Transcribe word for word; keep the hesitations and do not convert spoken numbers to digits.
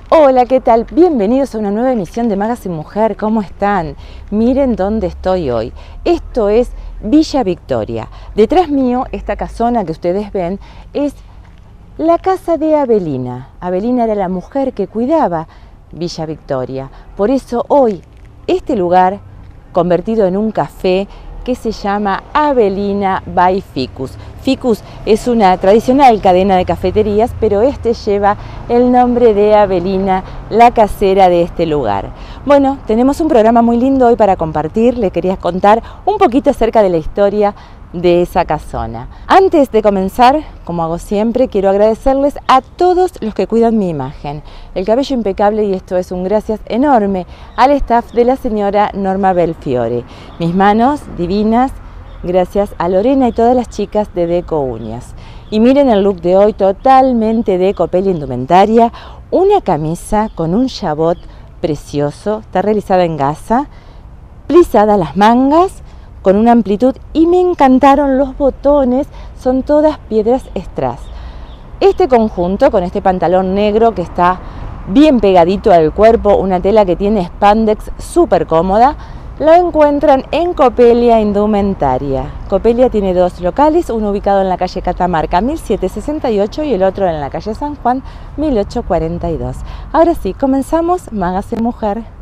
Hola, ¿qué tal? Bienvenidos a una nueva emisión de Magazine Mujer. ¿Cómo están? Miren dónde estoy hoy. Esto es Villa Victoria. Detrás mío, esta casona que ustedes ven, es la casa de Abelina. Abelina era la mujer que cuidaba Villa Victoria. Por eso hoy, este lugar, convertido en un café, que se llama Abelina by Ficus. Ficus es una tradicional cadena de cafeterías, pero este lleva el nombre de Abelina, la casera de este lugar. Bueno, tenemos un programa muy lindo hoy para compartir. Le quería contar un poquito acerca de la historia de esa casona. Antes de comenzar, como hago siempre, quiero agradecerles a todos los que cuidan mi imagen. El cabello impecable, y esto es un gracias enorme al staff de la señora Norma Belfiore. Mis manos divinas, gracias a Lorena y todas las chicas de Deco Uñas. Y miren el look de hoy, totalmente de Copelia Indumentaria, una camisa con un jabot precioso, está realizada en gasa, plisada las mangas, con una amplitud, y me encantaron los botones, son todas piedras strass. Este conjunto con este pantalón negro que está bien pegadito al cuerpo, una tela que tiene spandex súper cómoda, lo encuentran en Copelia Indumentaria. Copelia tiene dos locales, uno ubicado en la calle Catamarca mil setecientos sesenta y ocho y el otro en la calle San Juan mil ochocientos cuarenta y dos. Ahora sí, comenzamos Magazine Mujer.